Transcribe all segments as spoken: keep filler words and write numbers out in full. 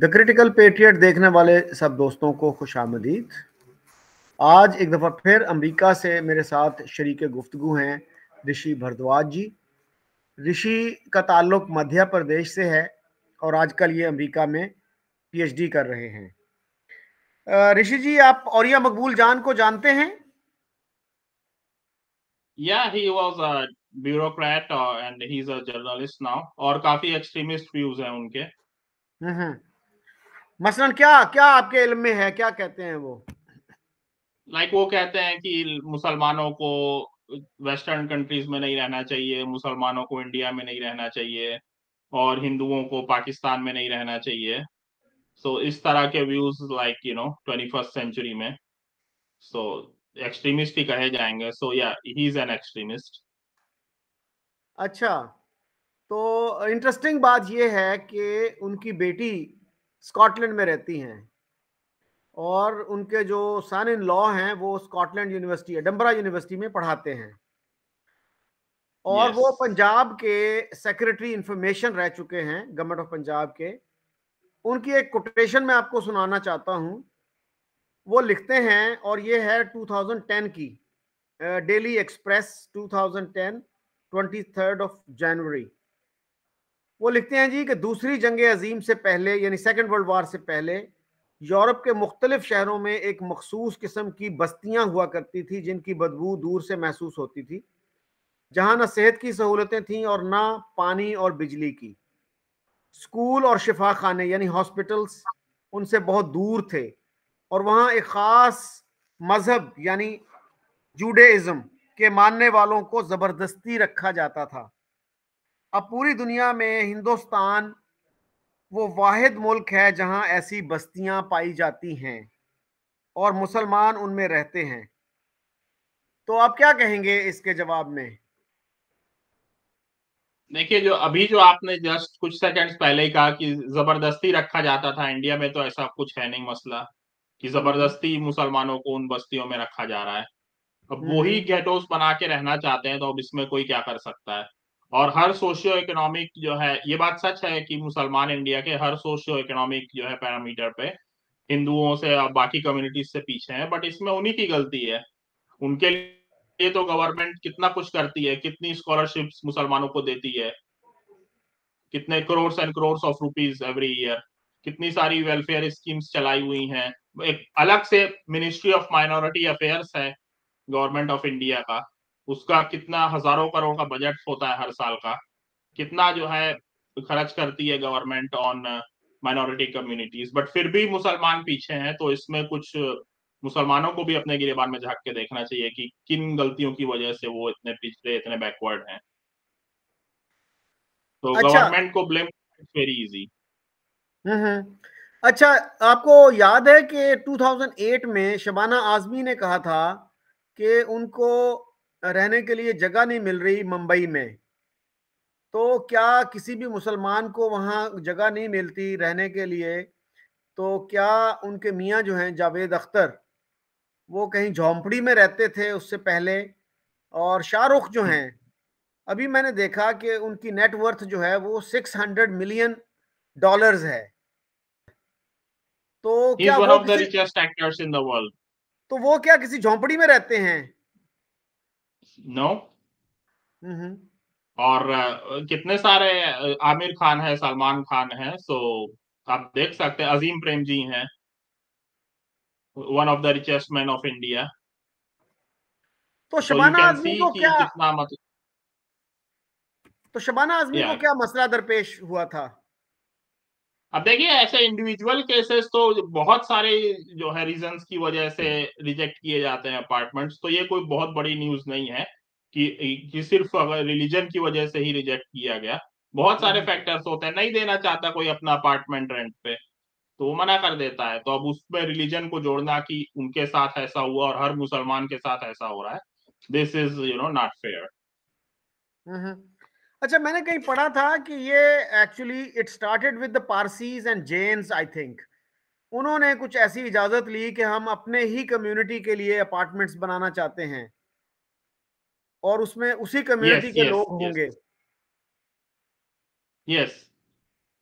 The critical patriot देखने वाले सब दोस्तों को खुशामदीद। आज एक दफ़ा फिर अमेरिका से मेरे साथ शरीक गुफ्तगू हैं ऋषि भारद्वाज जी। ऋषि का ताल्लुक मध्य प्रदेश से है और आजकल ये अमेरिका में पीएचडी कर रहे हैं। अ, ऋषि जी, आप औरिया मकबूल जान को जानते हैं? Yeah, he was a bureaucrat uh, and he's a journalist now और काफी extremist views हैं उनके। हम्म हम्म। मसलन क्या क्या आपके इल्म में है, क्या कहते हैं वो? लाइक वो कहते हैं कि मुसलमानों को वेस्टर्न कंट्रीज में नहीं रहना चाहिए, मुसलमानों को इंडिया में नहीं रहना चाहिए और हिंदुओं को पाकिस्तान में नहीं रहना चाहिए। सो so, इस तरह के views like you know twenty first century में सो एक्सट्रीमिस्ट ही कहे जाएंगे। सो या ही इज एन एक्सट्रीमिस्ट। अच्छा, तो इंटरेस्टिंग बात यह है कि उनकी बेटी स्कॉटलैंड में रहती हैं और उनके जो सन इन लॉ हैं वो स्कॉटलैंड यूनिवर्सिटी, एडनबरा यूनिवर्सिटी में पढ़ाते हैं और यस। वो पंजाब के सेक्रेटरी इंफॉर्मेशन रह चुके हैं, गवर्नमेंट ऑफ पंजाब के। उनकी एक कोटेशन मैं आपको सुनाना चाहता हूं। वो लिखते हैं, और ये है टू थाउज़ेंड टेन की, daily express two thousand ten, twenty third of January. वो लिखते हैं जी कि दूसरी जंग अजीम से पहले, यानी सेकेंड वर्ल्ड वार से पहले, यूरोप के मुख्तलिफ शहरों में एक मखसूस किस्म की बस्तियां हुआ करती थी जिनकी बदबू दूर से महसूस होती थी, जहां न सेहत की सहूलतें थीं और ना पानी और बिजली की। स्कूल और शिफा खाने यानी हॉस्पिटल्स उनसे बहुत दूर थे और वहां एक खास मजहब यानी जूडाइज्म के मानने वालों को जबरदस्ती रखा जाता था। अब पूरी दुनिया में हिंदुस्तान वो वाहिद मुल्क है जहां ऐसी बस्तियां पाई जाती हैं और मुसलमान उनमें रहते हैं। तो आप क्या कहेंगे इसके जवाब में? देखिए, जो अभी जो आपने जस्ट कुछ सेकंड्स पहले ही कहा कि जबरदस्ती रखा जाता था, इंडिया में तो ऐसा कुछ है नहीं मसला कि हम्म जबरदस्ती मुसलमानों को उन बस्तियों में रखा जा रहा है। अब वो ही हम्म। गेटोस बना के रहना चाहते हैं, तो अब इसमें कोई क्या कर सकता है। और हर सोशियो इकोनॉमिक जो है, ये बात सच है कि मुसलमान इंडिया के हर सोशियो इकोनॉमिक जो है पैरामीटर पे हिंदुओं से और बाकी कम्युनिटीज से पीछे हैं, बट इसमें उन्हीं की गलती है। उनके लिए तो गवर्नमेंट कितना कुछ करती है, कितनी स्कॉलरशिप्स मुसलमानों को देती है, कितने crore and crore of rupees every year, कितनी सारी वेलफेयर स्कीम्स चलाई हुई हैं। एक अलग से मिनिस्ट्री ऑफ माइनॉरिटी अफेयर्स है गवर्नमेंट ऑफ इंडिया का, उसका कितना हजारों करोड़ का बजट होता है हर साल का, कितना जो है खर्च करती है government on minority communities, but फिर भी मुसलमान पीछे हैं। तो इसमें कुछ मुसलमानों को भी अपने गिरेबान में झांक के देखना चाहिए कि किन गलतियों की वजह से वो इतने पिछड़े, इतने बैकवर्ड हैं। तो अच्छा। गवर्नमेंट को blame it's very easy. Hmm hmm. अच्छा, आपको याद है कि टू थाउज़ेंड एट में शबाना आजमी ने कहा था कि उनको रहने के लिए जगह नहीं मिल रही मुंबई में। तो क्या किसी भी मुसलमान को वहां जगह नहीं मिलती रहने के लिए, तो क्या उनके मियाँ जो हैं जावेद अख्तर, वो कहीं झोंपड़ी में रहते थे उससे पहले? और शाहरुख जो हैं, अभी मैंने देखा कि उनकी नेटवर्थ जो है वो सिक्स हंड्रेड मिलियन डॉलर्स है। तो ही क्या इज वन वो ऑफ द किसी richest actors in the world. तो वो क्या किसी झोंपड़ी में रहते हैं? नो। हम्म और uh, कितने सारे uh, आमिर खान है, सलमान खान है, सो आप देख सकते हैं, अजीम प्रेम जी हैं, one of the richest man of India. तो तो you Shabana can Azmi see को कि क्या कितना मतलब। तो शबाना आजमी को या क्या मसला दरपेश हुआ था? अब देखिए, ऐसे इंडिविजुअल केसेस तो बहुत सारे जो है रीजंस की वजह से रिजेक्ट किए जाते हैं अपार्टमेंट्स, तो ये कोई बहुत बड़ी न्यूज नहीं है कि, कि सिर्फ अगर रिलीजन की वजह से ही रिजेक्ट किया गया। बहुत सारे हम्म फैक्टर्स होते हैं, नहीं देना चाहता कोई अपना अपार्टमेंट रेंट पे, तो वो मना कर देता है। तो अब उसमें रिलीजन को जोड़ना कि उनके साथ ऐसा हुआ और हर मुसलमान के साथ ऐसा हो रहा है, this is you know not fair. Hmm. अच्छा, मैंने कहीं पढ़ा था कि ये actually it started with the Parsis and Jains, I think. उन्होंने कुछ ऐसी इजाजत ली कि हम अपने ही कम्युनिटी के लिए अपार्टमेंट्स बनाना चाहते हैं और उसमें उसी कम्युनिटी यस के यस लोग यस होंगे। यस।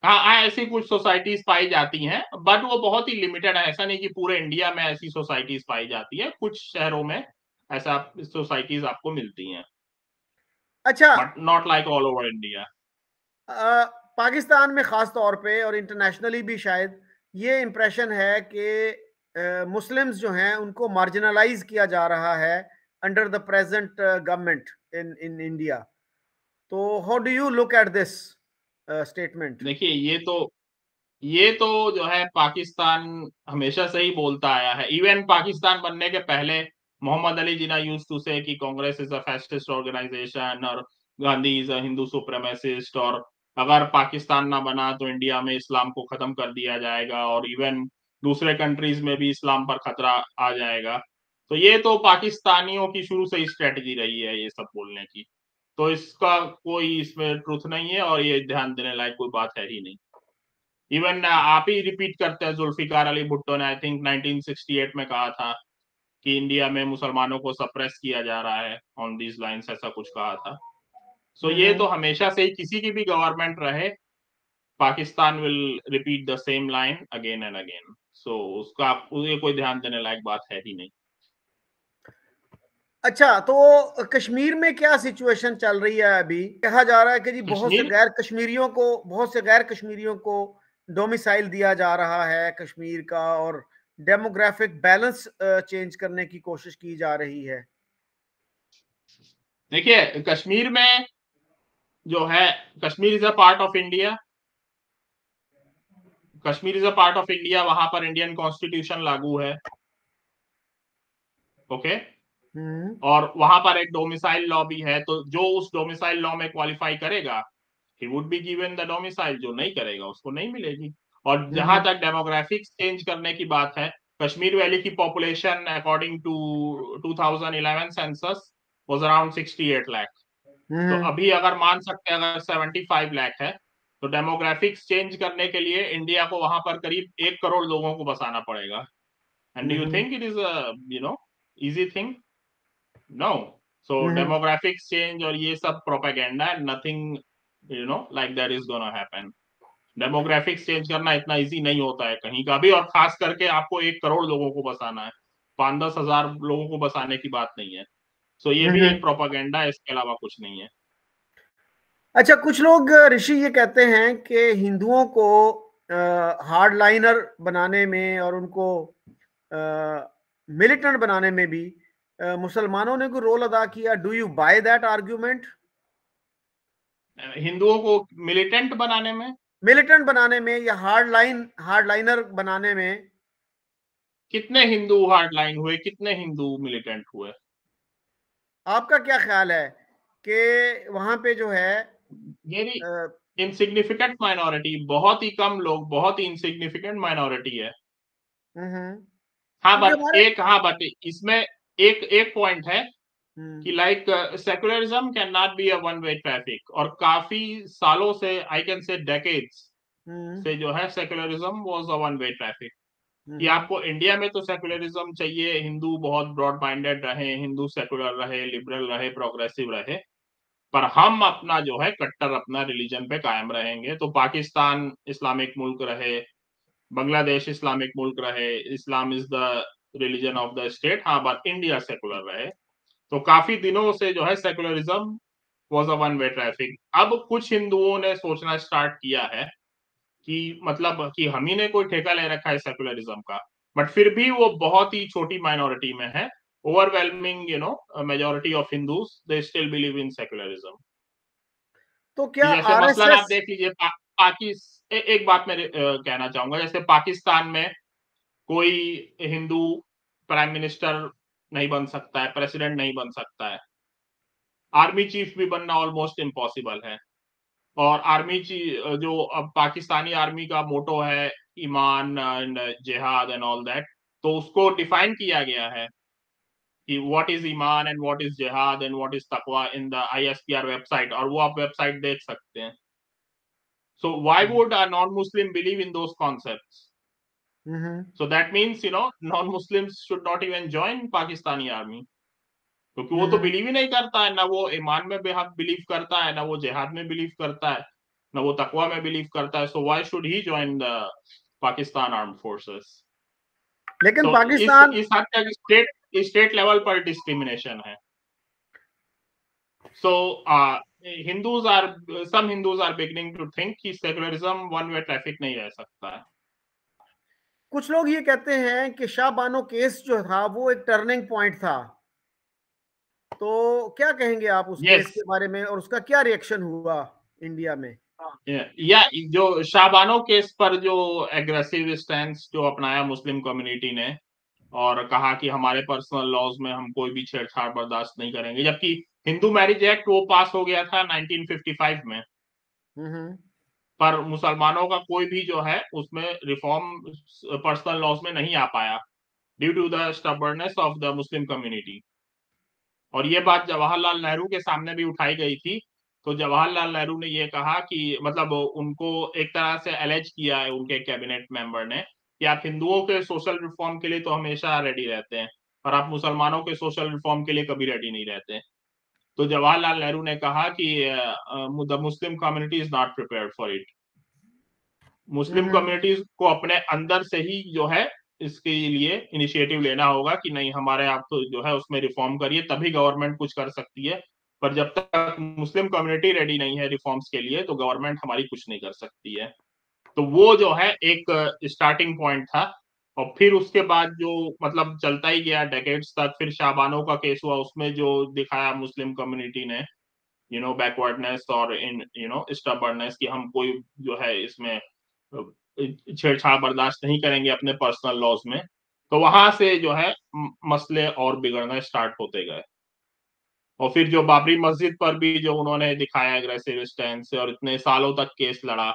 हाँ हाँ, ऐसी कुछ सोसाइटीज पाई जाती हैं, बट वो बहुत ही लिमिटेड है। ऐसा नहीं कि पूरे इंडिया में ऐसी सोसाइटीज पाई जाती है, कुछ शहरों में ऐसा सोसाइटीज आपको मिलती हैं, अच्छा, but not like all over India. Uh, Pakistan में ख़ास तौर पे और इंटरनेशनली भी शायद ये इम्प्रेशन है कि मुस्लिम्स जो हैं उनको मार्जिनलाइज किया जा रहा है under the present government in in India. तो how do you look at this statement? देखिए, ये तो ये तो जो है पाकिस्तान हमेशा से ही बोलता आया है। इवन पाकिस्तान बनने के पहले Mohammad Ali Jinnah used to say कि Congress is a fascist organisation और Gandhi is a Hindu supremacist, और अगर पाकिस्तान ना बना तो इंडिया में इस्लाम को खत्म कर दिया जाएगा और इवन दूसरे कंट्रीज में भी इस्लाम पर खतरा आ जाएगा। तो ये तो पाकिस्तानियों की शुरू से ही स्ट्रेटजी रही है ये सब बोलने की। तो इसका कोई इसमें ट्रुथ नहीं है और ये ध्यान देने लायक कोई बात है ही नहीं। इवन आप ही रिपीट करते हैं, जुल्फिकार अली भुट्टो ने I think nineteen sixty eight में कहा था कि इंडिया में मुसलमानों को सप्रेस किया जा रहा है, ऑन दीज लाइंस ऐसा कुछ कहा था। सो so, ये तो हमेशा से ही किसी की भी गवर्नमेंट रहे, Pakistan will repeat the same line again and again. So उसका ये कोई ध्यान देने लायक बात है ही नहीं। अच्छा, तो कश्मीर में क्या सिचुएशन चल रही है? अभी कहा जा रहा है कि जी बहुत से कश्मीर गैर कश्मीरियों को बहुत से गैर कश्मीरियों को डोमिसाइल दिया जा रहा है कश्मीर का, और डेमोग्राफिक बैलेंस चेंज करने की कोशिश की जा रही है। देखिए, कश्मीर में जो है, Kashmir is a part of India, Kashmir is a part of India, वहां पर इंडियन कॉन्स्टिट्यूशन लागू है। Okay okay? हम्म और वहां पर एक डोमिसाइल लॉ भी है, तो जो उस डोमिसाइल लॉ में क्वालिफाई करेगा he would be given the domicile, जो नहीं करेगा उसको नहीं मिलेगी। और जहां हम्म तक डेमोग्राफिक्स चेंज करने की बात है, कश्मीर वैली की population according to two thousand eleven census was around sixty eight lakh. तो हम्म अभी अगर मान सकते हैं अगर सेवेंटी फाइव लाख है, तो डेमोग्राफिक्स चेंज करने के लिए इंडिया को वहां पर करीब एक करोड़ लोगों को बसाना पड़ेगा। And do you hmm think it is a you know easy thing? No. So hmm demographics change और ये सब propaganda, nothing you know like that is gonna happen. Demographics change करना इतना इजी नहीं होता है कहीं का भी, और खास करके आपको एक करोड़ लोगों को बसाना है, पांच दस हजार लोगों को बसाने की बात नहीं है। सो so, ये भी हम्म एक प्रोपागेंडा है, इसके अलावा कुछ नहीं है। अच्छा, कुछ लोग ऋषि ये कहते हैं कि हिंदुओं को हार्ड लाइनर बनाने में और उनको मिलिटेंट बनाने में भी अ, मुसलमानों ने कोई रोल अदा किया। Do you buy that argument? हिंदुओं को मिलिटेंट बनाने में? मिलिटेंट बनाने में या हार्ड लाइन हार्ड लाइनर बनाने में? कितने हिंदू हार्ड लाइन हुए, कितने हिंदू मिलिटेंट हुए? आपका क्या ख्याल है कि वहां पे जो है? वेरी आ, इनसिग्निफिकेंट माइनॉरिटी, बहुत ही कम लोग, बहुत ही इनसिग्निफिकेंट माइनॉरिटी है। हम्म हाँ क्योंकि बट हमारे एक हाँ बट इसमें एक एक पॉइंट है हम्म कि like secularism can not be a one way traffic, और काफी सालों से, आई कैन से डेकेड्स हम्म से जो है secularism was a one way traffic. कि हम्म आपको इंडिया में तो सेकुलरिज्म चाहिए, हिंदू बहुत ब्रॉड माइंडेड रहे, हिंदू सेकुलर रहे, लिबरल रहे, प्रोग्रेसिव रहे, पर हम अपना जो है कट्टर अपना रिलीजन पे कायम रहेंगे। तो पाकिस्तान इस्लामिक मुल्क रहे, बांग्लादेश इस्लामिक मुल्क रहे, Islam is the religion of the state, हाँ बट इंडिया सेकुलर रहे। तो काफी दिनों से जो है secularism was a one way traffic. अब कुछ हिंदुओं ने सोचना स्टार्ट किया है कि मतलब कि हम ही ने कोई ठेका ले रखा है सेकुलरिज्म का, बट फिर भी वो बहुत ही छोटी माइनॉरिटी में है। Overwhelming you know majority of Hindus they still believe in secularism. तो कि क्या जैसे मसलन आप आरएसएस? देख लीजिए, पा, पाकि ए, एक बात मैं अ, कहना चाहूंगा, जैसे पाकिस्तान में कोई हिंदू प्राइम मिनिस्टर नहीं बन सकता है, प्रेसिडेंट नहीं बन सकता है, आर्मी चीफ भी बनना ऑलमोस्ट इम्पॉसिबल है। और आर्मी जो अब पाकिस्तानी आर्मी का मोटो है ईमान and jihad and all that, तो उसको डिफाइन किया गया है कि व्हाट इज ईमान and what is jihad and what is तकवा इन द आईएसपीआर वेबसाइट, और वो आप वेबसाइट देख सकते हैं। So why would a non Muslim believe in those concepts? Hmm so that means you know non Muslims should not even join Pakistani army, क्योंकि वो तो हम्म बिलीव ही नहीं करता है, ना वो ईमान में बिलीव करता है, ना वो जिहाद में बिलीव करता है। न वो तकवा में बिलीव करता है, so why should he join the Pakistan arm forces? लेकिन तो इस पाकिस्तान इस हद तक स्टेट स्टेट लेवल पर डिस्क्रिमिनेशन है। So Hindus are some Hindus are beginning to think कि सेकुलरिज्म वन वे ट्रैफिक नहीं रह सकता है। कुछ लोग ये कहते हैं कि शाह बानो केस जो था वो एक टर्निंग पॉइंट था, तो क्या कहेंगे आप उस केस यस, के बारे में और उसका क्या रिएक्शन हुआ इंडिया में? या जो शाहबानो केस पर जो एग्रेसिव स्टैंस जो अपनाया मुस्लिम कम्युनिटी ने और कहा कि हमारे पर्सनल लॉज में हम कोई भी छेड़छाड़ बर्दाश्त नहीं करेंगे, जबकि हिंदू मैरिज एक्ट वो पास हो गया था नाइनटीन फिफ्टी फाइव में, हम्म। पर मुसलमानों का कोई भी जो है उसमें रिफॉर्म पर्सनल लॉज में नहीं आ पाया due to the stubbornness of the Muslim community. और ये बात जवाहरलाल नेहरू के सामने भी उठाई गई थी, तो जवाहरलाल नेहरू ने ये कहा कि मतलब उनको एक तरह से एलेज किया है उनके कैबिनेट मेंबर ने कि आप हिंदुओं के सोशल रिफॉर्म के लिए तो हमेशा रेडी रहते हैं, पर आप मुसलमानों के सोशल रिफॉर्म के लिए कभी रेडी नहीं रहते। तो जवाहरलाल नेहरू ने कहा कि the Muslim community is not prepared for it. Muslim hmm. Communities को अपने अंदर से ही जो है इसके लिए इनिशिएटिव लेना होगा कि नहीं, हमारे आप तो जो है उसमें रिफॉर्म करिए, तभी गवर्नमेंट कुछ कर सकती है। पर जब तक मुस्लिम कम्युनिटी रेडी नहीं है रिफॉर्म्स के लिए तो गवर्नमेंट हमारी कुछ नहीं कर सकती है। तो वो जो है एक स्टार्टिंग पॉइंट था। और फिर उसके बाद जो मतलब चलता ही गया डेकेड्स तक, फिर शाहबानो का केस हुआ, उसमें जो दिखाया मुस्लिम कम्युनिटी ने यू नो बैकवर्डनेस और इन यू नो स्टबर्ननेस कि हम कोई जो है इसमें छेड़छाड़ बर्दाश्त नहीं करेंगे अपने पर्सनल लॉज में, तो वहां से जो है मसले और बिगड़ना स्टार्ट होते गए। और फिर जो बाबरी मस्जिद पर भी जो उन्होंने दिखाया एग्रेसिव स्टैंड से और इतने सालों तक केस लड़ा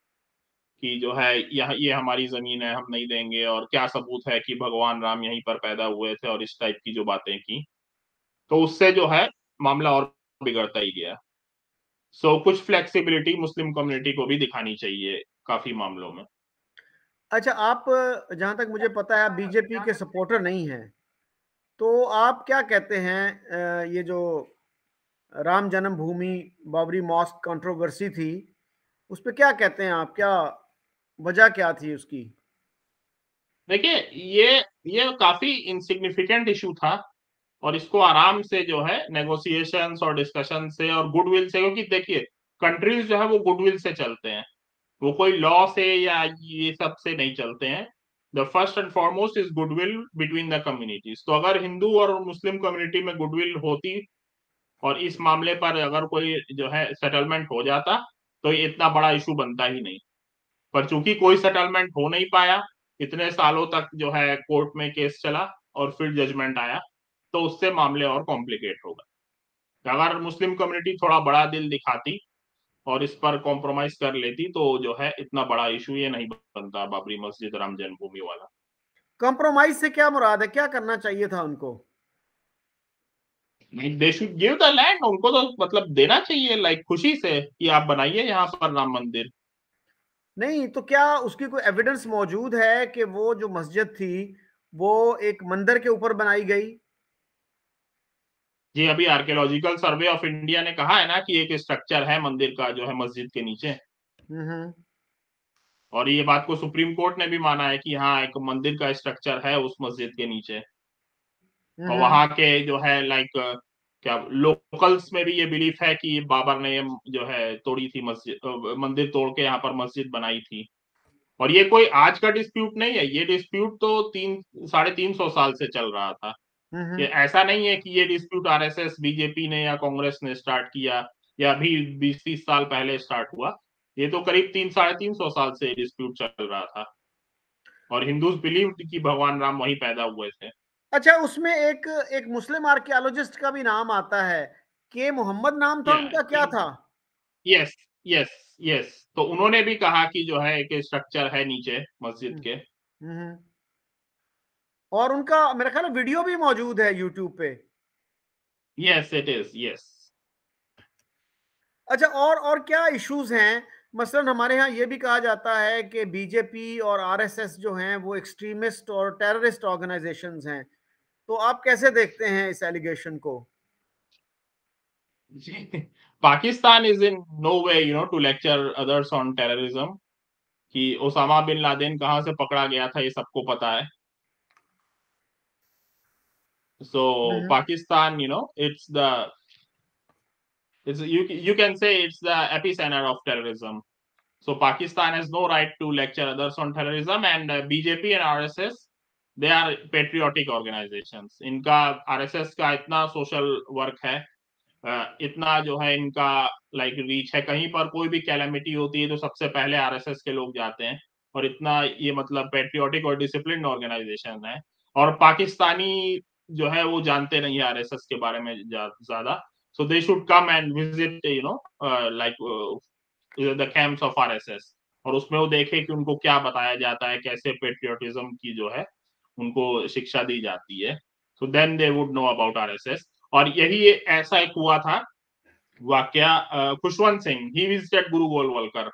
कि जो है यह ये हमारी जमीन है, हम नहीं देंगे, और क्या सबूत है कि भगवान राम यहीं पर पैदा हुए थे, और इस टाइप की जो बातें की, तो उससे जो है मामला और बिगड़ता ही गया। सो so, कुछ फ्लेक्सिबिलिटी मुस्लिम कम्युनिटी को भी दिखानी चाहिए काफी मामलों में। अच्छा, आप जहां तक मुझे पता है आप बीजेपी के सपोर्टर नहीं हैं, तो आप क्या कहते हैं ये जो राम जन्मभूमि बाबरी मॉस्क कंट्रोवर्सी थी उस पर क्या कहते हैं आप? क्या वजह क्या थी उसकी? देखिए, ये ये काफी इनसिग्निफिकेंट इशू था और इसको आराम से जो है नेगोशिएशंस और डिस्कशन से और गुडविल से, क्योंकि देखिए कंट्रीज जो है वो गुडविल से चलते हैं, वो कोई लॉ से या ये सब से नहीं चलते हैं। The first and foremost is goodwill between the communities. तो अगर हिंदू और मुस्लिम कम्युनिटी में गुडविल होती और इस मामले पर अगर कोई जो है सेटलमेंट हो जाता तो ये इतना बड़ा इशू बनता ही नहीं। पर चूंकि कोई सेटलमेंट हो नहीं पाया, इतने सालों तक जो है कोर्ट में केस चला और फिर जजमेंट आया, तो उससे मामले और कॉम्प्लिकेट हो गए। अगर मुस्लिम कम्युनिटी थोड़ा बड़ा दिल दिखाती और इस पर कॉम्प्रोमाइज कर लेती तो जो है इतना बड़ा इशू ये नहीं बनता बाबरी मस्जिद राम जन्मभूमि वाला। कॉम्प्रोमाइज से क्या मुराद है? क्या करना चाहिए था उनको? They should give the land, उनको तो मतलब देना चाहिए, लाइक खुशी से कि आप बनाइए यहाँ पर राम मंदिर। नहीं तो क्या उसकी कोई एविडेंस मौजूद है कि वो जो मस्जिद थी वो एक मंदिर के ऊपर बनाई गई? जी, अभी आर्कियोलॉजिकल सर्वे ऑफ इंडिया ने कहा है ना कि एक स्ट्रक्चर है मंदिर का जो है मस्जिद के नीचे, हम्म। और ये बात को सुप्रीम कोर्ट ने भी माना है कि हाँ एक मंदिर का स्ट्रक्चर है उस मस्जिद के नीचे। और हम्म। वहां के जो है लाइक क्या लोकल्स में भी ये बिलीफ है कि बाबर ने ये जो है तोड़ी थी मस्जिद, मंदिर तोड़ के यहाँ पर मस्जिद बनाई थी। और ये कोई आज का डिस्प्यूट नहीं है, ये डिस्प्यूट तो तीन साढ़े तीन सौ साल से चल रहा था। ये हम्म। ऐसा नहीं है कि ये डिस्प्यूट आरएसएस बीजेपी ने या कांग्रेस ने स्टार्ट किया या अभी बीस तीस साल पहले स्टार्ट हुआ। ये तो करीब तीन साढ़े तीन सौ साल से डिस्प्यूट चल रहा था और हिंदूज बिलीव कि भगवान राम वहीं पैदा हुए थे। अच्छा, उसमें एक एक मुस्लिम आर्कियोलॉजिस्ट का भी नाम आता है, के मोहम्मद नाम था उनका, क्या था? यस यस यस, तो उन्होंने भी कहा कि जो है एक स्ट्रक्चर है नीचे मस्जिद के। हम्म। और उनका मेरा ख्याल है वीडियो भी मौजूद है यूट्यूब पे। Yes it is, yes. अच्छा, और और क्या इश्यूज हैं? मसलन हमारे यहाँ ये भी कहा जाता है कि बीजेपी और आरएसएस जो हैं वो एक्सट्रीमिस्ट और टेररिस्ट ऑर्गेनाइजेशंस हैं, तो आप कैसे देखते हैं इस एलिगेशन को? Pakistan is in no way, you know, to lecture others on terrorism. कि ओसामा बिन लादेन कहाँ से पकड़ा गया था ये सबको पता है. So Pakistan, you know, it's the it's you you can say it's the epicenter of terrorism. So Pakistan has no right to lecture others on terrorism, and uh, B J P and R S S, they are patriotic organizations. इनका R S S का इतना social work है, uh, इतना जो है इनका like like, reach है. कहीं पर कोई भी कैलेमिटी होती है तो सबसे पहले R S S के लोग जाते हैं, और इतना ये मतलब पेट्रियोटिक और डिसिप्लिन ऑर्गेनाइजेशन है. और पाकिस्तानी जो है वो जानते नहीं है R S S के बारे में ज्यादा. So they should come and visit, you know, uh, like uh, the camps of R S S, और उसमें वो देखे कि उनको क्या बताया जाता है, कैसे पेट्रियोटिज्म की जो है उनको शिक्षा दी जाती है. So then they would know about R S S. और यही ऐसा एक हुआ था वाकया. खुशवंत सिंह, he visited गुरु गोलवलकर,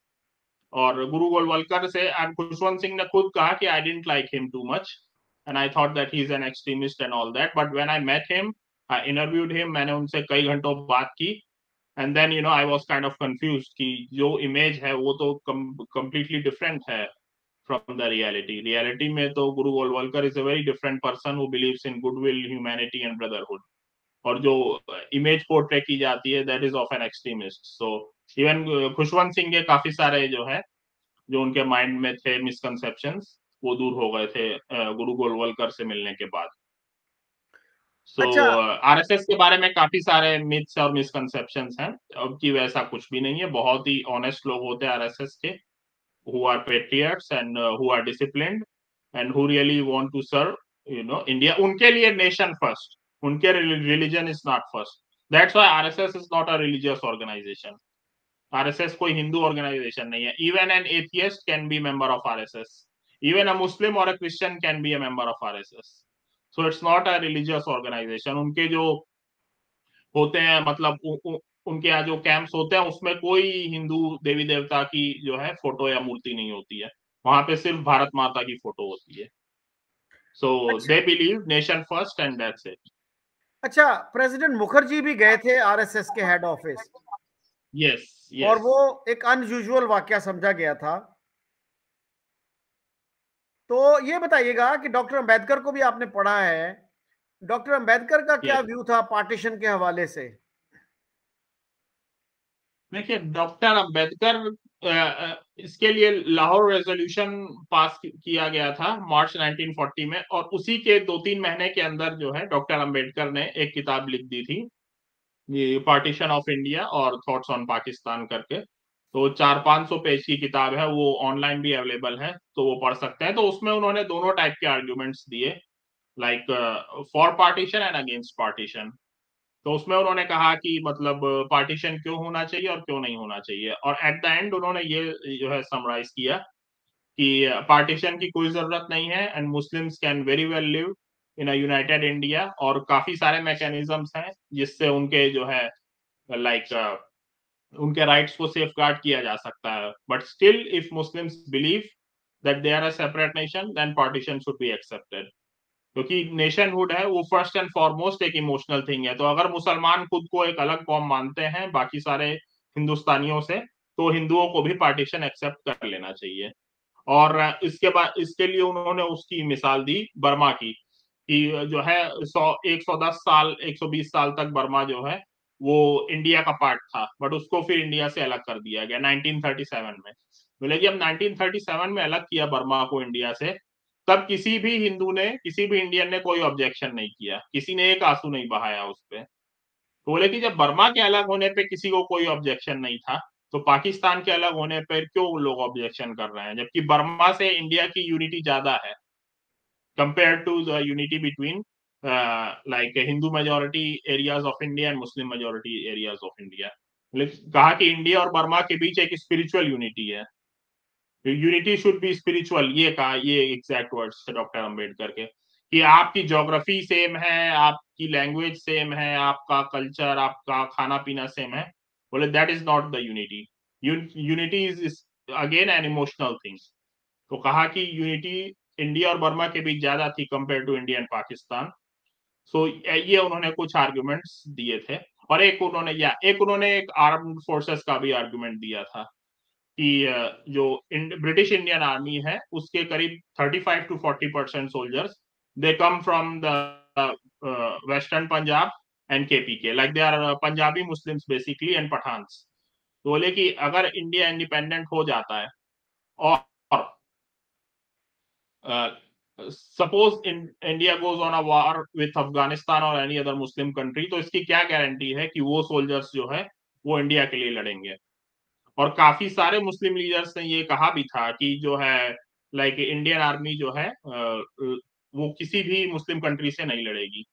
और गुरु गोलवलकर से एंड खुशवंत सिंह ने खुद कहा कि I didn't like him too much and I thought that he's an extremist and all that, but when I met him, I interviewed him, मैंने उनसे कई घंटों बात की, and then you know I was kind of confused कि जो image है वो तो completely different है from the reality. Reality में तो गुरु Golwalkar is a very different person who believes in goodwill, humanity and brotherhood. और जो इमेज पोर्ट्रे की जाती है that is of an extremist. So even Khushwant Singh के काफी सारे जो है जो उनके माइंड में थे मिसकंसेप्शंस, वो दूर हो गए थे गुरु गोलवलकर से मिलने के बाद. सो आरएसएस के बारे में काफी सारे मिथ्स और मिसकंसेप्शंस हैं, अब की वैसा कुछ भी नहीं है. बहुत ही ऑनेस्ट लोग होते हैं आरएसएस के, who are patriots and uh, who are disciplined and who really want to serve, you know, India. उनके लिए nation first, उनके religion is not first. That's why R S S is not a religious organization. R S S कोई Hindu organisation नहीं है. Even an atheist can be member of R S S. Even a Muslim or a Christian can be a member of R S S. So it's not a religious organization. उनके जो होते हैं मतलब उ, उ, उनके यहाँ जो कैंप्स होते हैं उसमें कोई हिंदू देवी देवता की जो है फोटो या मूर्ति नहीं होती है. वहां पे सिर्फ भारत माता की फोटो होती है. So they believe nation first and that's it. अच्छा, प्रेसिडेंट मुखर्जी भी गए थे आरएसएस के हेड ऑफिस. Yes yes. और वो एक अनयूजुअल वाकया समझा गया था. तो ये बताइएगा कि डॉक्टर अंबेडकर को भी आपने पढ़ा है, डॉक्टर अंबेडकर का क्या व्यू था पार्टीशन के हवाले से? देखिए, डॉक्टर अंबेडकर, इसके लिए लाहौर रेजोल्यूशन पास किया गया था मार्च नाइनटीन फोर्टी में, और उसी के दो तीन महीने के अंदर जो है डॉक्टर अंबेडकर ने एक किताब लिख दी थी, ये पार्टीशन ऑफ इंडिया और थॉट्स ऑन पाकिस्तान करके. तो चार पांच सौ पेज की किताब है, वो ऑनलाइन भी अवेलेबल है, तो वो पढ़ सकते हैं. तो उसमें उन्होंने दोनों टाइप के आर्ग्यूमेंट्स दिए, like for partition and against partition. तो उसमें उन्होंने कहा कि मतलब पार्टीशन क्यों होना चाहिए और क्यों नहीं होना चाहिए, और एट द एंड उन्होंने ये जो है समराइज किया कि पार्टीशन की कोई जरूरत नहीं है and Muslims can very well live in a united India, और काफी सारे मैकेनिज्म्स हैं जिससे उनके जो है लाइक like, uh, उनके राइट्स को सेफ गार्ड किया जा सकता है. But still if Muslims believe that they are a separate nation then partition should be accepted. क्योंकि नेशनहुड है वो फर्स्ट एंड फॉरमोस्ट एक इमोशनल थिंग है. तो अगर मुसलमान खुद को एक अलग कौम मानते हैं बाकी सारे हिंदुस्तानियों से, तो हिंदुओं को भी पार्टीशन एक्सेप्ट कर लेना चाहिए. और इसके बाद इसके लिए उन्होंने उसकी मिसाल दी बर्मा की, कि जो है सौ एक सौ दस साल एक सौ बीस साल तक बर्मा जो है वो इंडिया का पार्ट था, बट उसको फिर इंडिया से अलग कर दिया गया नाइनटीन थर्टी सेवन में. बोले कि अब नाइनटीन थर्टी सेवन में अलग किया बर्मा को इंडिया से, तब किसी भी हिंदू ने, किसी भी इंडियन ने कोई ऑब्जेक्शन नहीं किया, किसी ने एक आंसू नहीं बहाया उस पर. तो बोले कि जब बर्मा के अलग होने पे किसी को कोई ऑब्जेक्शन नहीं था, तो पाकिस्तान के अलग होने पर क्यों लोग ऑब्जेक्शन कर रहे हैं, जबकि बर्मा से इंडिया की यूनिटी ज्यादा है compared to the unity between uh, like Hindu majority areas of India and Muslim majority areas of India. कहा कि इंडिया और बर्मा के बीच एक स्पिरिचुअल यूनिटी है, यूनिटी शुड बी स्पिरिचुअल. ये कहा, ये एग्जैक्ट वर्ड्स थे डॉक्टर अंबेडकर के, कि आपकी ज्योग्राफी सेम है, आपकी लैंग्वेज सेम है, आपका कल्चर, आपका खाना पीना सेम है. बोले that is not the unity. Unity is again an emotional thing. तो कहा कि यूनिटी इंडिया और बर्मा के बीच ज्यादा थी compare to India and Pakistan. So ये उन्होंने कुछ आर्गुमेंट्स दिए थे. और एक उन्होंने या एक उन्होंने एक आर्म्ड फोर्सेस का भी आर्गुमेंट दिया था कि जो ब्रिटिश इंडियन आर्मी है उसके करीब thirty-five to forty percent soldiers they come from the western Punjab and KPK, like they are Punjabi Muslims basically and Pathans. तो बोले कि अगर इंडिया इंडिपेंडेंट हो जाता है और suppose India goes on a war with Afghanistan और एनी अदर मुस्लिम कंट्री, तो इसकी क्या गारंटी है कि वो सोल्जर्स जो है वो इंडिया के लिए लड़ेंगे। और काफी सारे मुस्लिम लीडर्स ने ये कहा भी था कि जो है लाइक इंडियन आर्मी जो है वो किसी भी मुस्लिम कंट्री से नहीं लड़ेगी।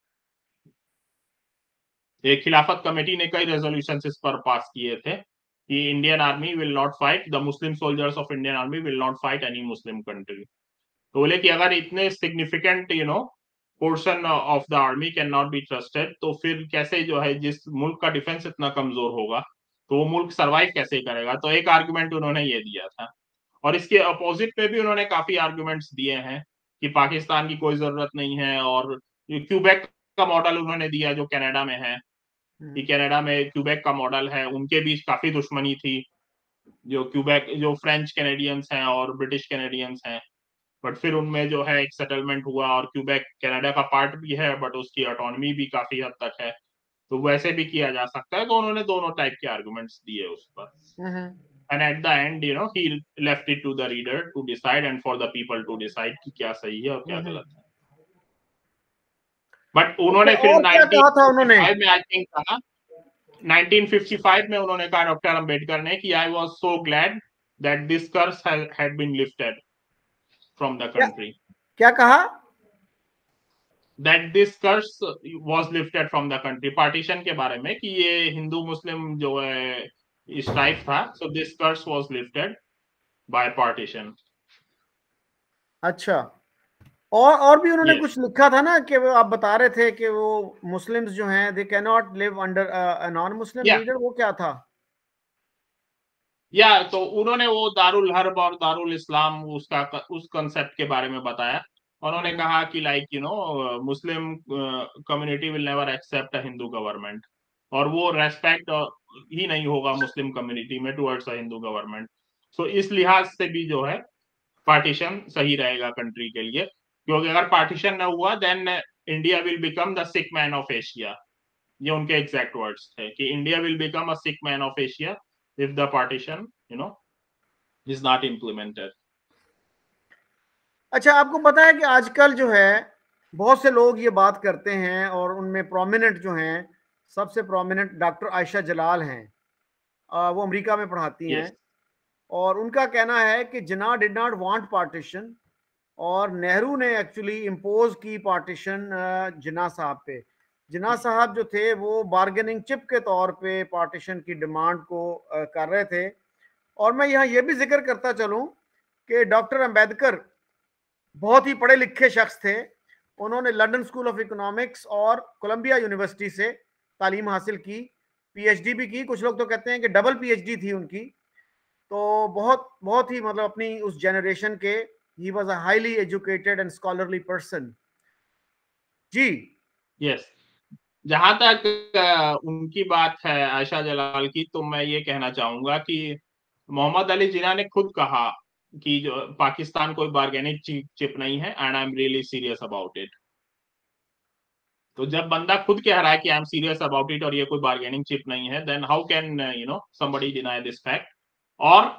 एक खिलाफत कमेटी ने कई रेजोल्यूशंस इस पर पास किए थे कि Indian army will not fight, the Muslim soldiers of Indian army will not fight any Muslim country. तो बोले कि अगर इतने significant you know portion of the army can not be trusted, तो फिर कैसे जो है जिस मुल्क का डिफेंस इतना कमजोर होगा तो वो मुल्क सरवाइव कैसे करेगा। तो एक आर्गुमेंट उन्होंने ये दिया था। और इसके अपोजिट में भी उन्होंने काफी आर्गुमेंट्स दिए हैं कि पाकिस्तान की कोई जरूरत नहीं है। और क्यूबेक का मॉडल उन्होंने दिया जो कनाडा में है कि कनाडा में क्यूबेक का मॉडल है, उनके बीच काफी दुश्मनी थी। जो क्यूबेक जो फ्रेंच कैनेडियंस हैं और ब्रिटिश कैनेडियंस हैं, बट फिर उनमें जो है एक सेटलमेंट हुआ और क्यूबेक कनाडा का पार्ट भी है बट उसकी ऑटोनॉमी भी काफी हद तक है, तो वैसे भी किया जा सकता है। तो उन्होंने दोनों टाइप के आर्गुमेंट्स दिए उस पर। And at the end you know he left it to the reader to decide and for the people to decide कि क्या सही है और क्या गलत है। बट उन्होंने फिर और क्या कहा था उन्होंने? में आई थिंक कहा nineteen fifty-five में उन्होंने कहा डॉक्टर अंबेडकर ने कि I was so glad that this curse had been lifted from the country. क्या कहा? That this curse was lifted from the country, partition के बारे में कि ये हिंदू मुस्लिम जो है स्ट्राइक था, so this curse was lifted by partition। अच्छा, और और भी उन्होंने yes. कुछ लिखा था ना कि वो आप बता रहे थे कि वो मुस्लिम्स जो हैं they can not live under a non Muslim leader, वो क्या था? या yeah, तो उन्होंने वो दारुल हर्ब और दारुल इस्लाम उसका उस कंसेप्ट के बारे में बताया। उन्होंने कहा कि like you know Muslim community will never accept a Hindu government, और वो रेस्पेक्ट ही नहीं होगा मुस्लिम कम्युनिटी में towards a Hindu government. So इस लिहाज से भी जो है पार्टीशन सही रहेगा कंट्री के लिए, क्योंकि अगर पार्टीशन न हुआ then India will become the sick man of Asia. ये उनके एग्जैक्ट वर्ड्स थे कि India will become a sick man of Asia if the partition you know is not implemented। अच्छा, आपको पता है कि आजकल जो है बहुत से लोग ये बात करते हैं और उनमें प्रोमिनेंट जो हैं, सबसे प्रोमिनेंट डॉक्टर आयशा जलाल हैं, वो अमेरिका में पढ़ाती हैं। yes. और उनका कहना है कि Jinnah did not want partition और नेहरू ने एक्चुअली इम्पोज की पार्टीशन जिन्ना साहब पे। जिन्ना साहब जो थे वो बार्गेनिंग चिप के तौर पे पार्टीशन की डिमांड को कर रहे थे। और मैं यहाँ ये भी जिक्र करता चलूँ कि डॉक्टर अंबेडकर बहुत ही पढ़े लिखे शख्स थे। उन्होंने लंदन स्कूल ऑफ इकोनॉमिक्स और कोलंबिया यूनिवर्सिटी से तालीम हासिल की, पीएचडी भी की। कुछ लोग तो कहते हैं कि डबल पीएचडी थी उनकी। तो बहुत बहुत ही मतलब अपनी उस जनरेशन के ही was a highly educated and scholarly person. जी यस yes. जहां तक उनकी बात है आयशा जलाल की, तो मैं ये कहना चाहूंगा कि मोहम्मद अली जिन्ना ने खुद कहा कि जो पाकिस्तान कोई बार्गेनिंग चिप नहीं है and I am really serious about it. तो जब बंदा खुद कह रहा है कि I am serious about it और ये कोई बार्गेनिंग चिप नहीं है, then how can you know somebody deny this fact. और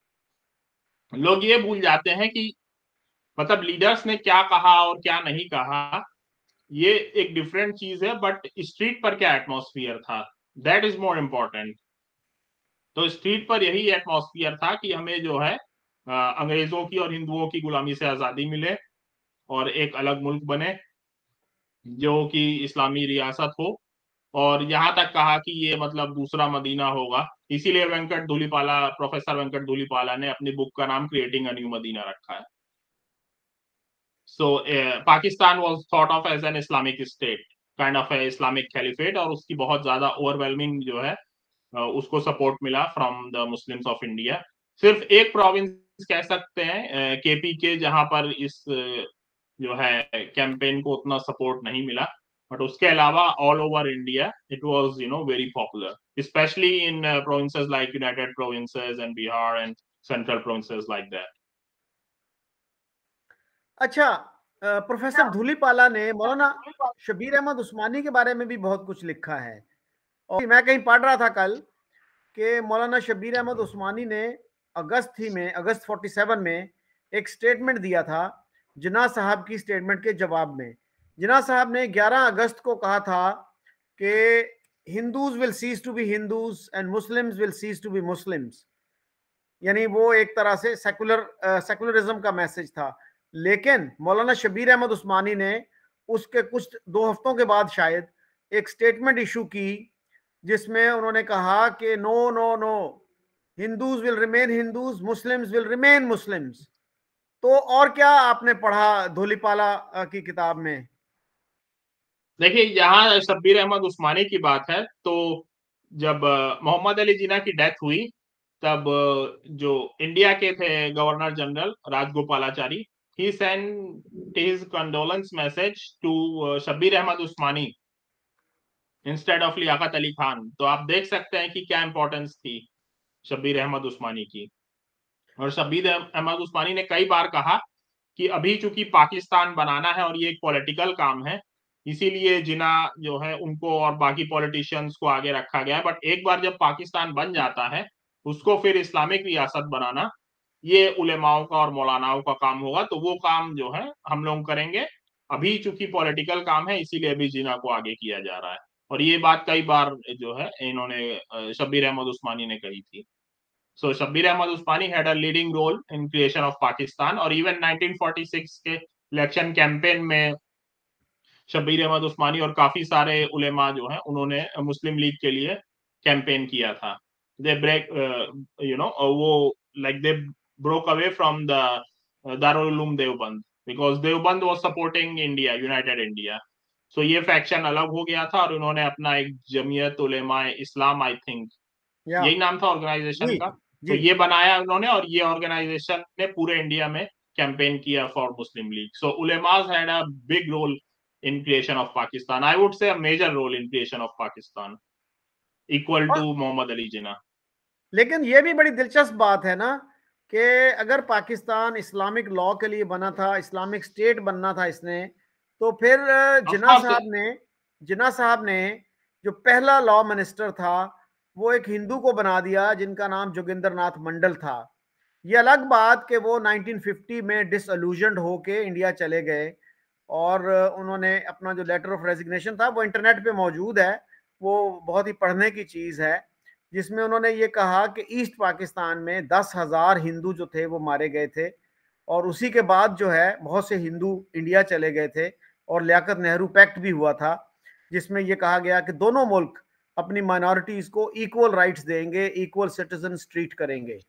लोग ये भूल जाते हैं कि मतलब लीडर्स ने क्या कहा और क्या नहीं कहा, ये एक डिफरेंट चीज है, बट स्ट्रीट पर क्या एटमॉस्फियर था दैट इज मोर इम्पोर्टेंट। तो स्ट्रीट पर यही एटमॉस्फियर था कि हमें जो है अंग्रेजों की और हिंदुओं की गुलामी से आजादी मिले और एक अलग मुल्क बने जो कि इस्लामी रियासत हो। और यहाँ तक कहा कि ये मतलब दूसरा मदीना होगा, इसीलिए वेंकट धूलीपाला प्रोफेसर वेंकट धूलीपाला ने अपनी बुक का नाम क्रिएटिंग अ न्यू मदीना रखा है। So Pakistan was thought of as an Islamic state, kind of a Islamic caliphate, और उसकी बहुत ज्यादा ओवरवेलमिंग जो है uh, उसको सपोर्ट मिला from the Muslims of India. सिर्फ एक प्रोविंस कह सकते हैं केपी के, जहां पर इस uh, जो है कैंपेन को उतना सपोर्ट नहीं मिला, बट उसके अलावा all over India it was you know very popular, especially in provinces like United Provinces and Bihar and Central Provinces like that. अच्छा, प्रोफेसर धूलीपाला ने मौलाना शबीर अहमद उस्मानी के बारे में भी बहुत कुछ लिखा है, और मैं कहीं पढ़ रहा था कल कि मौलाना शबीर अहमद उस्मानी ने अगस्त ही में अगस्त सैंतालीस में एक स्टेटमेंट दिया था जिन्ना साहब की स्टेटमेंट के जवाब में। जिन्ना साहब ने ग्यारह अगस्त को कहा था कि Hindus will cease to be Hindus and Muslims will cease to be Muslims, यानी वो एक तरह से सेकुलर सेकुलरिज्म का मैसेज था। लेकिन मौलाना शबीर अहमद उस्मानी ने उसके कुछ दो हफ्तों के बाद शायद एक स्टेटमेंट इशू की जिसमें उन्होंने कहा कि no no no, Hindus will remain Hindus, Muslims will remain Muslims. तो और क्या आपने पढ़ा धूलीपाला की किताब में? देखिए, यहाँ शब्बीर अहमद उस्मानी की बात है तो जब मोहम्मद अली जिन्ना की डेथ हुई तब जो इंडिया के थे governor general Rajagopalachari, he sent his condolence message to Shabbir Ahmad Usmani instead of Liaquat Ali Khan. तो आप देख सकते हैं कि क्या इंपॉर्टेंस थी शब्बीर अहमद उस्मानी की। और शब्बीर अहमद उस्मानी ने कई बार कहा कि अभी चूंकि पाकिस्तान बनाना है और ये एक पॉलिटिकल काम है, इसीलिए जिन्ना जो है उनको और बाकी पॉलिटिशियंस को आगे रखा गया है, बट एक बार जब पाकिस्तान बन जाता है उसको फिर इस्लामिक रियासत बनाना ये उलेमाओं का और मौलानाओं का काम होगा, तो वो काम जो है हम लोग करेंगे। अभी चूंकि पॉलिटिकल काम है इसीलिए अभी जिन्ना को आगे किया जा रहा है। और ये बात कई बार जो है इन्होंने शब्बीर अहमद उस्मानी ने कही थी। So Shabbir Ahmad Usmani had a leading role in creation of Pakistan, और इवन नाइनटीन फोर्टी सिक्स के इलेक्शन कैंपेन में शब्बीर अहमद उस्मानी और काफी सारे उलेमा जो हैं उन्होंने मुस्लिम लीग के लिए कैंपेन किया था। दे ब्रेक यू नो वो like they broke away from the Darul Uloom Deoband because Deoband was supporting India, United India. So ये फैक्शन अलग हो गया था और उन्होंने अपना एक जमीयत उलेमा इस्लाम, आई थिंक या यही नाम था ऑर्गेनाइजेशन जी का, तो जी। ये बनाया उन्होंने और ये ऑर्गेनाइजेशन ने पूरे इंडिया में कैंपेन किया for Muslim League. So ulemas had a big role in creation of Pakistan. I would say a major role in creation of Pakistan, equal और to Muhammad Ali Jinnah. लेकिन ये भी बड़ी दिलचस्प बात है ना कि अगर पाकिस्तान इस्लामिक लॉ के लिए बना था, इस्लामिक स्टेट बनना था इसने, तो फिर Of जिन्ना course, साहब ने जिन्ना साहब ने जो पहला लॉ मिनिस्टर था वो एक हिंदू को बना दिया जिनका नाम जोगिंदर नाथ मंडल था। ये अलग बात कि वो नाइनटीन फिफ्टी में डिसअल्यूजन्ड होके इंडिया चले गए और उन्होंने अपना जो लेटर ऑफ रेजिग्नेशन था वो इंटरनेट पे मौजूद है, वो बहुत ही पढ़ने की चीज़ है, जिसमें उन्होंने ये कहा कि ईस्ट पाकिस्तान में दस हजार हिंदू जो थे वो मारे गए थे और उसी के बाद जो है बहुत से हिंदू इंडिया चले गए थे और लियाकत नेहरू पैक्ट भी हुआ था जिसमें यह कहा गया कि दोनों मुल्क अपनी माइनॉरिटीज को इक्वल राइट्स देंगे, इक्वल सिटीजन ट्रीट करेंगे।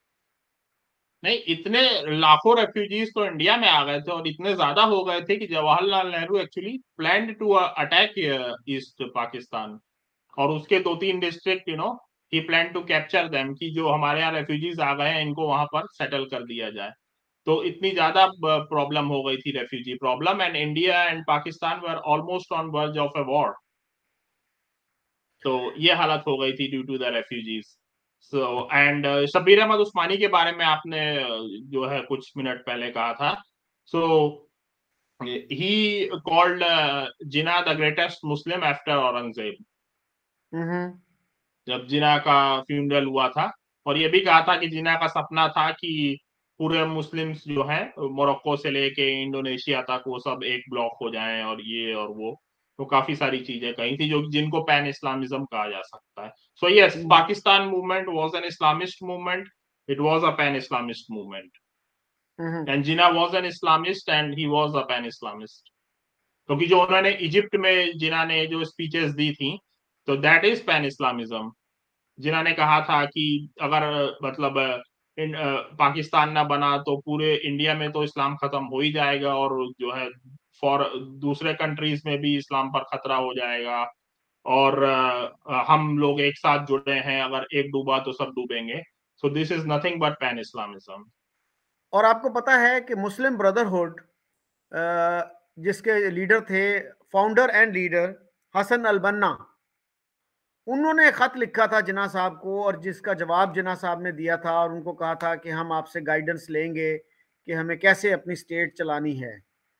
नहीं, इतने लाखों रेफ्यूजीज तो इंडिया में आ गए थे और इतने ज्यादा हो गए थे कि Jawaharlal Nehru actually planned to attack East Pakistan और उसके दो तीन district you know he plan to capture them कि जो हमारे यहाँ रेफ्यूजीज आ गए हैं इनको वहां पर सेटल कर दिया जाए। तो इतनी ज्यादा प्रॉब्लम हो गई थी, refugee problem, and India and Pakistan were almost on verge of a war. तो ये हालत हो गई थी due to the refugees. So and Shabbir Ahmad Usmani के बारे में आपने जो है कुछ मिनट पहले कहा था। So he called Jinnah the greatest Muslim after Aurangzeb, जब जिन्ना का फ्यूनरल हुआ था। और ये भी कहा था कि जिन्ना का सपना था कि पूरे मुस्लिम्स जो हैं मोरक्को से लेके इंडोनेशिया तक वो सब एक ब्लॉक हो जाएं और ये और वो, तो काफी सारी चीजें कही थी जो जिनको पैन इस्लामिज्म कहा जा सकता है। So yes, Pakistan movement was an Islamist movement, it was a pan Islamist movement and Jinnah was an Islamist and he was a pan Islamist. क्योंकि जो उन्होंने इजिप्ट में जिन्ना ने जो स्पीचेस दी थी तो दैट इज पैन इस्लामिज्म। जिन्होंने कहा था कि अगर मतलब इन, आ, पाकिस्तान ना बना तो पूरे इंडिया में तो इस्लाम खत्म हो ही जाएगा और जो है फॉर दूसरे कंट्रीज में भी इस्लाम पर खतरा हो जाएगा और आ, हम लोग एक साथ जुड़े हैं, अगर एक डूबा तो सब डूबेंगे। So this is nothing but pan Islamism. और आपको पता है कि मुस्लिम ब्रदरहुड जिसके लीडर थे, founder and leader Hassan al Banna, उन्होंने खत लिखा था जिन्ना साहब को, और जिसका जवाब जिन्ना साहब ने दिया था, और उनको कहा था कि हम आपसे गाइडेंस लेंगे कि हमें कैसे अपनी स्टेट चलानी है।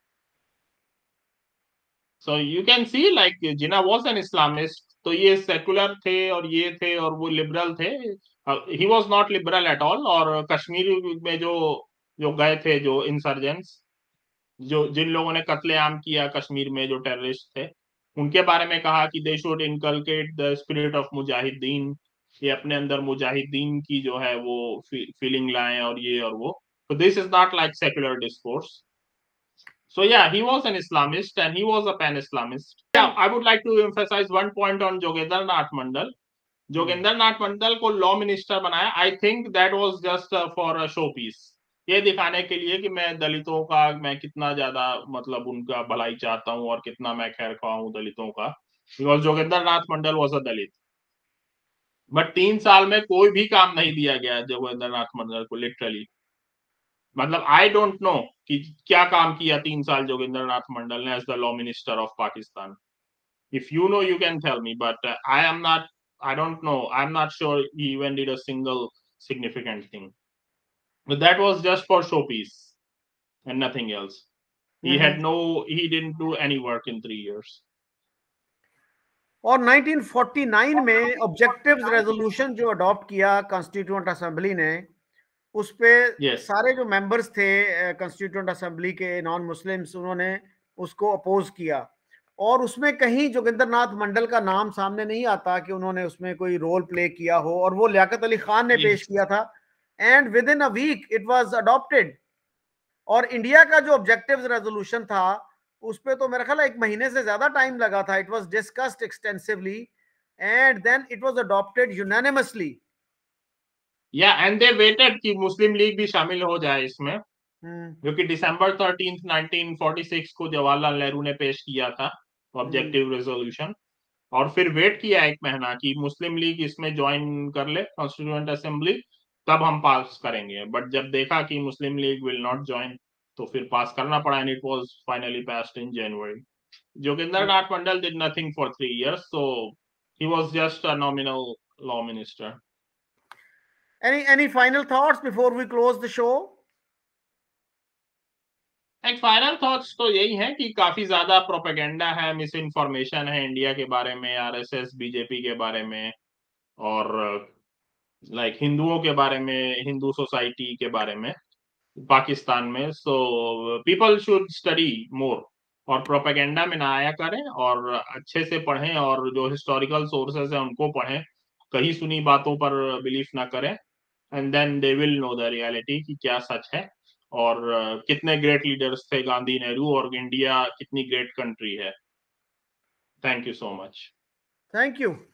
So you can see like Jinnah was an Islamist. तो ये सेकुलर थे और ये थे और वो लिबरल थे. He was not liberal at all. और कश्मीर में जो जो गए थे, जो इंसर्जेंट्स, जो जिन लोगों ने कत्लेआम किया कश्मीर में, जो टेररिस्ट थे, उनके बारे में कहा कि they should inculcate the spirit of mujahideen. ये अपने अंदर मुजाहिदीन की जो है वो फीलिंग लाएं और ये और वो. तो this is not like secular discourse. So yeah, he was an Islamist and he was a pan-Islamist. Yeah, I would like to emphasize one point on Jogendra Nath Mandal. Jogendra Nath Mandal को लॉ मिनिस्टर बनाया. I think that was just for a show piece. ये दिखाने के लिए कि मैं दलितों का, मैं कितना ज्यादा मतलब उनका भलाई चाहता हूं और कितना मैं खैर खा हूं दलितों का. Because Jogendra Nath Mandal was a Dalit. But तीन साल में कोई भी काम नहीं दिया गया जोगेंद्र नाथ मंडल को, लिटरली. मतलब आई डोंट नो कि क्या काम किया तीन साल जोगेंद्र नाथ मंडल ने as the law minister of Pakistan. If you know you can tell me, but I am not, I don't know. I'm not sure he even did a single significant thing. But that was just for showpiece and nothing else. He had no, he didn't do any work in three years. और nineteen forty nine में objectives resolution जो adopt किया constituent assembly ने, उस पे Yes. सारे जो members थे कॉन्स्टिट्यूएंट असेंबली के नॉन मुस्लिम्स, उन्होंने उसको अपोज किया. और उसमें कहीं जोगिंदर नाथ मंडल का नाम सामने नहीं आता कि उन्होंने उसमें कोई रोल प्ले किया हो, और वो लियाकत अली खान ने Yes. पेश किया था. And within a week it was adopted. और इंडिया का जो ऑब्जेक्टिव्स रेजोल्यूशन था, उस पे तो मेरा ख्याल है एक महीने से ज्यादा टाइम लगा था. It was discussed extensively and then it was adopted unanimously. Yeah and they waited कि मुस्लिम लीग भी शामिल हो जाए इसमें, क्योंकि December thirteen nineteen forty six को जवाहरलाल नेहरू ने पेश किया था ऑब्जेक्टिव रेजोल्यूशन. और फिर वेट किया एक महीना कि मुस्लिम लीग इसमें ज्वाइन कर ले कॉन्स्टिट्यूएंट असेंबली, तब हम पास करेंगे. बट जब देखा कि Muslim League will not join, तो फिर पास करना पड़ा. And it was finally passed in January. Joginder Nath Mandal did nothing for three years, so he was just a nominal law minister. Any any final thoughts before we close the show? एक final thoughts तो यही है कि काफी ज्यादा propaganda है, miss information है India के बारे में, आरएसएस बीजेपी के बारे में, और लाइक like, हिंदुओं के बारे में, हिंदू सोसाइटी के बारे में पाकिस्तान में. So people should study more और प्रोपेगेंडा में ना आया करें, और अच्छे से पढ़ें, और जो हिस्टोरिकल सोर्सेज है उनको पढ़ें. कहीं सुनी बातों पर बिलीफ ना करें. And then they will know the reality कि क्या सच है, और uh, कितने ग्रेट लीडर्स थे गांधी, नेहरू, और इंडिया कितनी ग्रेट कंट्री है. Thank you so much. Thank you.